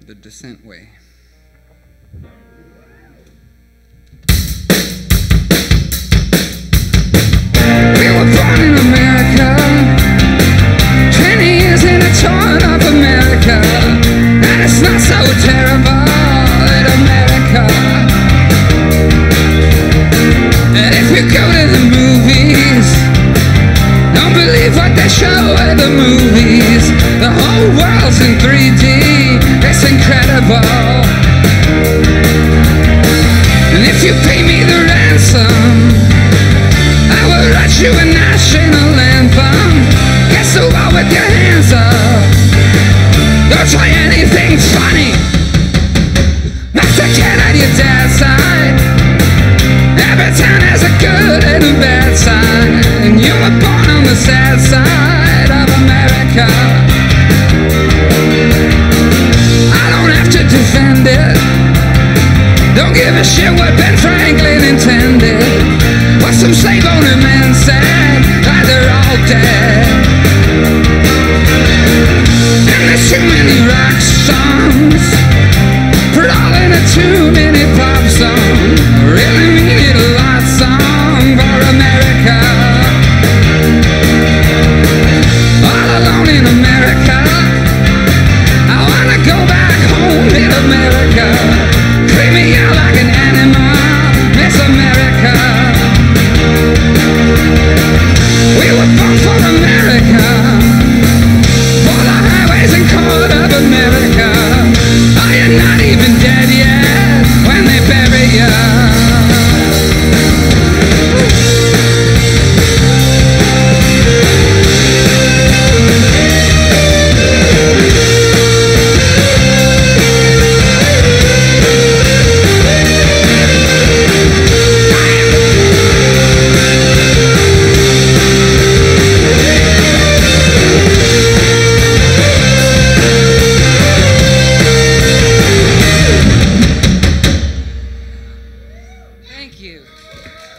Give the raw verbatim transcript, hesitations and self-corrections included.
the Descent way. We were born in America, twenty years in a torn up America, and it's not so terrible in America. And if you go to the movies, don't believe what they show at the movies. The whole world's in three D, it's incredible. And if you pay me the ransom, I will write you a national anthem. Get so out with your hands up, don't try anything funny. Mexican at your dad's side, every town has a good and a bad side, and you were born on the sad side of America. I don't have to defend it, don't give a shit what Ben Franklin intended, what some slave owner man said, that they're all dead. And there's too many rock songs, put all in a two minute pop song, really mean it a lot song for America. All alone in America, I wanna go back home in America. Treat me out like an animal, Miss America. We were born for America, for the highways and court of America. Oh, you're not even dead yet when they bury you. Thank you.